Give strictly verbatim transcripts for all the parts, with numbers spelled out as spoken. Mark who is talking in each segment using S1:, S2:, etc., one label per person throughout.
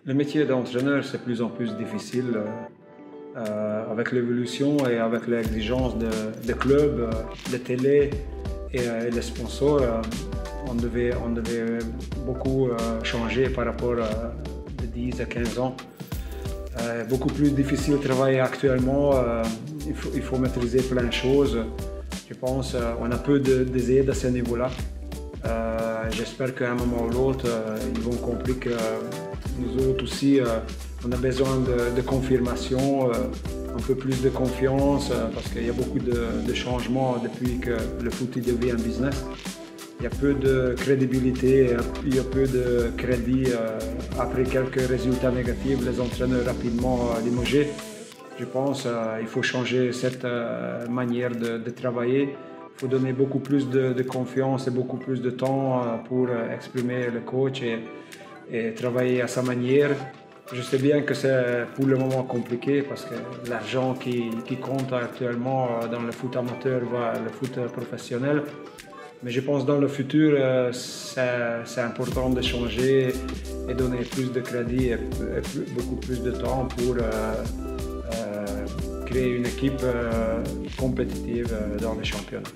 S1: Le métier d'entraîneur, c'est de plus en plus difficile euh, avec l'évolution et avec l'exigence de, de clubs, euh, de télé et, euh, et les sponsors. Euh, on, devait, on devait beaucoup euh, changer par rapport à de dix à quinze ans. Euh, beaucoup plus difficile de travailler actuellement. Euh, il, faut, il faut maîtriser plein de choses. Je pense qu'on a peu de, des aides à ce niveau-là. Euh, J'espère qu'à un moment ou l'autre, euh, ils vont comprendre que euh, nous autres aussi, euh, on a besoin de, de confirmation, euh, un peu plus de confiance, euh, parce qu'il y a beaucoup de, de changements depuis que le foot devient un business. Il y a peu de crédibilité, il y a peu de crédit. Euh, après quelques résultats négatifs, les entraîneurs rapidement euh, limogés. Je pense qu'il euh, faut changer cette euh, manière de, de travailler. Il faut donner beaucoup plus de, de confiance et beaucoup plus de temps euh, pour euh, exprimer le coach et, et travailler à sa manière. Je sais bien que c'est pour le moment compliqué parce que l'argent qui, qui compte actuellement euh, dans le foot amateur va le foot professionnel. Mais je pense que dans le futur, euh, c'est important de changer et donner plus de crédit et, et plus, beaucoup plus de temps pour euh, euh, créer une équipe euh, compétitive euh, dans les championnats.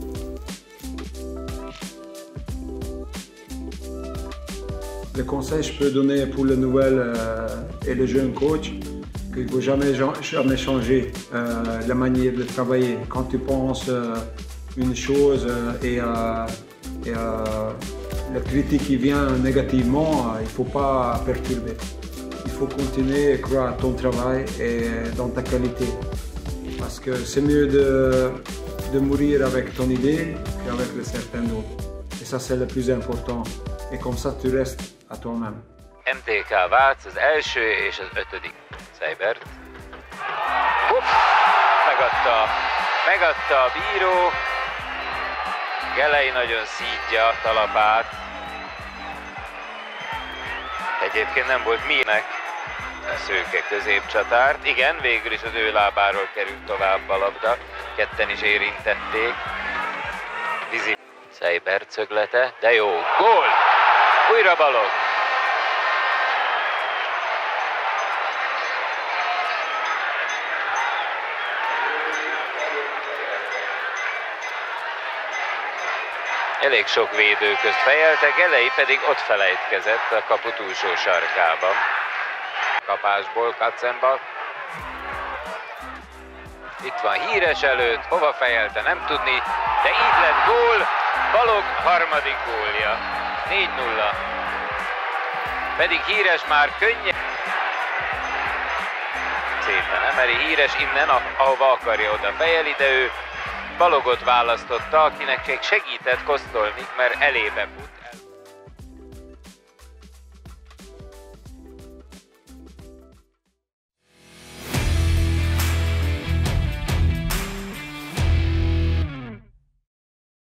S1: Le conseil que je peux donner pour les nouvelles euh, et les jeunes coachs, qu'il ne faut jamais, jamais changer euh, la manière de travailler. Quand tu penses euh, une chose euh, et, euh, et euh, la critique qui vient négativement, euh, il ne faut pas perturber. Il faut continuer à croire à ton travail et dans ta qualité. Parce que c'est mieux de, de mourir avec ton idée qu'avec le certain d'autres. Et ça, c'est le plus important. Et comme ça, tu restes à toi-même.
S2: em té ká Vác az első és az ötödik. Seibert. Hopp! Megadta, megadta a bíró. Gelei nagyon szídja a talapát. Egyébként nem volt minek a szőke középcsatárt. Igen, végül is az ő lábáról került tovább a labda. Ketten is érintették. Vizi Seibert szöglete, de jó. Gól! Újra Balogh! Elég sok védő közt fejelte, Gelei pedig ott felejtkezett a kapu túlsó sarkában. Kapásból Katzenbach. Itt van Híres előtt, hova fejelte, nem tudni, de így lett gól, Balogh harmadik gólja. négy nulla. Pedig Híres már könnyen. Szépen emeli Híres innen, ahova akarja, oda fejeli, de ő Balogot választotta, akinek még segített Kosztolnik, mert elébe fut.